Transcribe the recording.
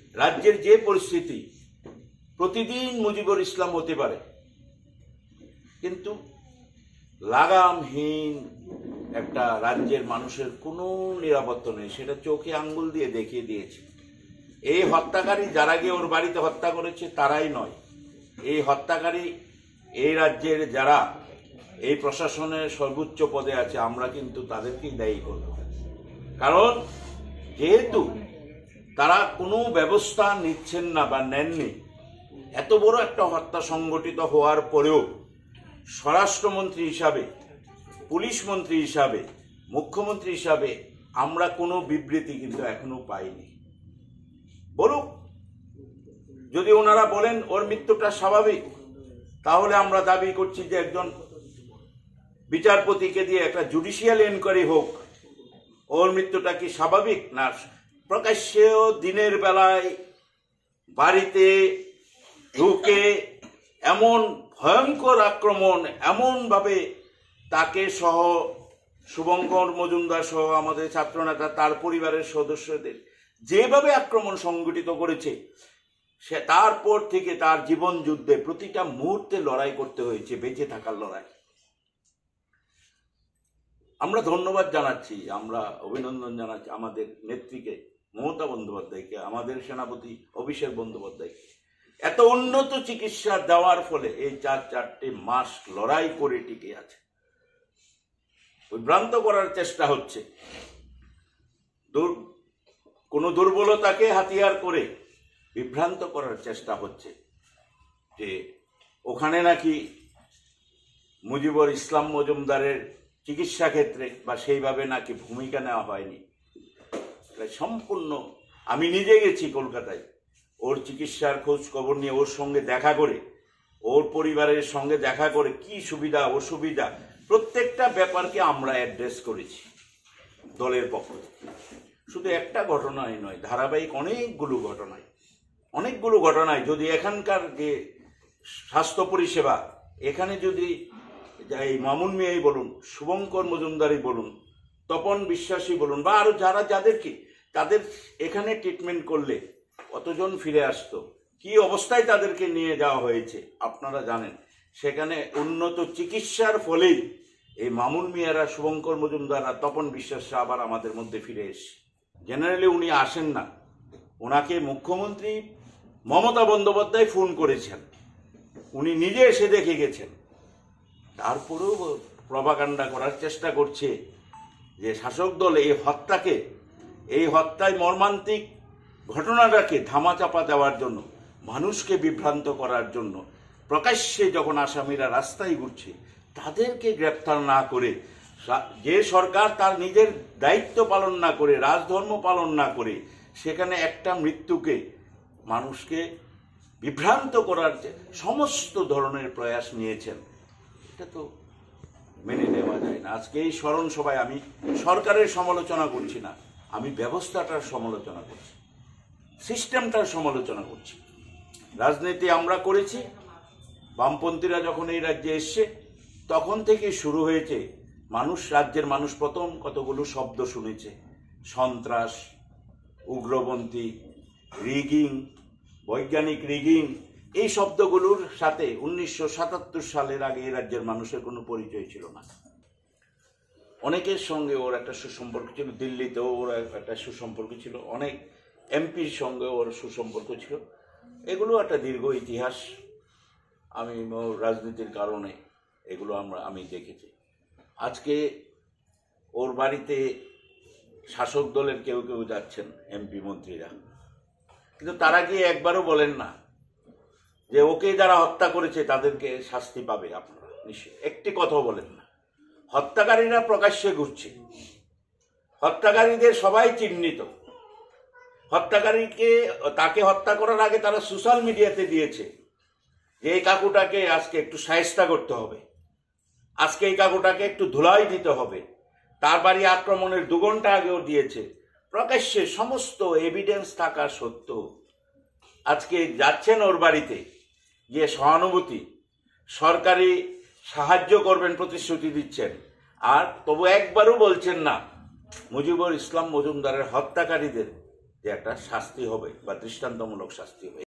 রাজ্যের যে পরিস্থিতি, প্রতিদিন মুজিবুর ইসলাম হতে পারে, কিন্তু লাগামহীন একটা রাজ্যের মানুষের কোনো নিরাপত্তা নেই, সেটা চোখে আঙ্গুল দিয়ে দেখিয়ে দিয়েছে। এই হত্যাকারী যারা গিয়ে ওর বাড়িতে হত্যা করেছে তারাই নয়, এই হত্যাকারী এই রাজ্যের যারা এই প্রশাসনের সর্বোচ্চ পদে আছে, আমরা কিন্তু তাদেরকেই দায়ী করব। কারণ যেহেতু তারা কোনো ব্যবস্থা নিচ্ছেন না বা নেননি, এত বড় একটা হত্যা সংগঠিত হওয়ার পরেও স্বরাষ্ট্রমন্ত্রী হিসাবে, পুলিশ মন্ত্রী হিসাবে, মুখ্যমন্ত্রী হিসাবে আমরা কোনো বিবৃতি কিন্তু এখনো পাইনি। বলুক, যদি ওনারা বলেন ওর মৃত্যুটা স্বাভাবিক, তাহলে আমরা দাবি করছি যে একজন বিচারপতিকে দিয়ে একটা জুডিশিয়াল এনকোয়ারি হোক, ওর মৃত্যুটা কি স্বাভাবিক না প্রকাশ্যেও দিনের বেলায় বাড়িতে ঢুকে এমন ভয়ঙ্কর আক্রমণ, এমনভাবে তাকে সহ শুভঙ্কর মজুমদার সহ আমাদের ছাত্রনেতা তার পরিবারের সদস্যদের যেভাবে আক্রমণ সংগঠিত করেছে, সে তারপর থেকে তার জীবন যুদ্ধে প্রতিটা মুহূর্তে লড়াই করতে হয়েছে, বেঁচে থাকার লড়াই। আমরা ধন্যবাদ জানাচ্ছি, আমরা অভিনন্দন জানাচ্ছি আমাদের নেত্রীকে মমতা বন্দ্যোপাধ্যায়কে, আমাদের সেনাপতি অভিষেক বন্দ্যোপাধ্যায়কে। এত উন্নত চিকিৎসা দেওয়ার ফলে এই 4 মাস লড়াই করে টিকে আছে। বিভ্রান্ত করার চেষ্টা হচ্ছে, কোন দুর্বলতাকে হাতিয়ার করে বিভ্রান্ত করার চেষ্টা হচ্ছে যে ওখানে নাকি মুজিবুর ইসলাম মজুমদারের চিকিৎসা ক্ষেত্রে বা সেইভাবে নাকি ভূমিকা নেওয়া হয়নি। সম্পূর্ণ, আমি নিজে গেছি কলকাতায় ওর চিকিৎসার খোঁজ খবর নিয়ে, ওর সঙ্গে দেখা করে, ওর পরিবারের সঙ্গে দেখা করে কি সুবিধা অসুবিধা প্রত্যেকটা ব্যাপারকে আমরা অ্যাড্রেস করেছি দলের পক্ষ থেকে। শুধু একটা ঘটনাই নয়, ধারাবাহিক অনেকগুলো ঘটনায় যদি এখানকার যে স্বাস্থ্য পরিষেবা, এখানে যদি এই মামুন মিয়াই বলুন, শুভঙ্কর মজুমদারই বলুন, তপন বিশ্বাসী বলুন, বা আরো যারা যাদেরকে তাদের এখানে ট্রিটমেন্ট করলে কতজন ফিরে আসতো, কি অবস্থায় তাদেরকে নিয়ে যাওয়া হয়েছে আপনারা জানেন। সেখানে উন্নত চিকিৎসার ফলেই এই মামুন মিয়ারা, শুভঙ্কর মজুমদাররা, তপন বিশ্বাসরা আবার আমাদের মধ্যে ফিরে এসে। জেনারেলি উনি আসেন না, ওনাকে মুখ্যমন্ত্রী মমতা বন্দ্যোপাধ্যায় ফোন করেছেন, উনি নিজে এসে দেখে গেছেন। তারপরেও প্রপাগান্ডা করার চেষ্টা করছে যে শাসক দল এই হত্যায় মর্মান্তিক ঘটনাটাকে ধামাচাপা দেওয়ার জন্য, মানুষকে বিভ্রান্ত করার জন্য প্রকাশ্যে যখন আসামিরা রাস্তায় ঘুরছে তাদেরকে গ্রেপ্তার না করে, যে সরকার তার নিজের দায়িত্ব পালন না করে, রাজধর্ম পালন না করে সেখানে একটা মৃত্যুকে মানুষকে বিভ্রান্ত করার সমস্ত ধরনের প্রয়াস নিয়েছেন, এটা তো মেনে নেওয়া যায় না। আজকে এই স্মরণ সভায় আমি সরকারের সমালোচনা করছি না, আমি ব্যবস্থাটার সমালোচনা করছি, সিস্টেমটার সমালোচনা করছি। রাজনীতি আমরা করেছি, বামপন্থীরা যখন এই রাজ্যে এসছে তখন থেকে শুরু হয়েছে। রাজ্যের মানুষ প্রথম কতগুলো শব্দ শুনেছে, সন্ত্রাস, উগ্রপন্থী, রিগিং, বৈজ্ঞানিক রিগিং। এই শব্দগুলোর সাথে 1977 সালের আগে এই রাজ্যের মানুষের কোনো পরিচয় ছিল না। অনেকের সঙ্গে ওর একটা সুসম্পর্ক ছিল, দিল্লিতেও ওর একটা সুসম্পর্ক ছিল, অনেক এমপির সঙ্গে ওর সুসম্পর্ক ছিল। এগুলো একটা দীর্ঘ ইতিহাস, আমি রাজনীতির কারণে এগুলো আমি দেখেছি। আজকে ওর বাড়িতে শাসক দলের কেউ যাচ্ছেন, এমপি মন্ত্রীরা, কিন্তু তারা গিয়ে একবারও বলেন না যে ওকে যারা হত্যা করেছে তাদেরকে শাস্তি পাবে আপনারা, নিশ্চয় একটি কথাও বলেন না। হত্যাকারীরা প্রকাশ্যে ঘুরছে, হত্যাকারীদের সবাই চিহ্নিত, তাকে হত্যা করার আগে তারা সোশ্যাল মিডিয়াতে দিয়েছে যে এই কাকুটাকে আজকে একটু শায়েস্তা করতে হবে, আজকে এই কাকুটাকে একটু ধুলাই দিতে হবে। তার বাড়ি আক্রমণের 2 ঘন্টা আগেও দিয়েছে, প্রকাশ্যে সমস্ত এভিডেন্স থাকা সত্ত্বেও আজকে যাচ্ছেন ওর বাড়িতে গিয়ে সহানুভূতি, সরকারি সাহায্য করবেন প্রতিশ্রুতি দিচ্ছেন, আর তবু একবারও বলছেন না মুজিবুর ইসলাম মজুমদারের হত্যাকারীদের যে একটা শাস্তি হবে বা দৃষ্টান্তমূলক শাস্তি হবে।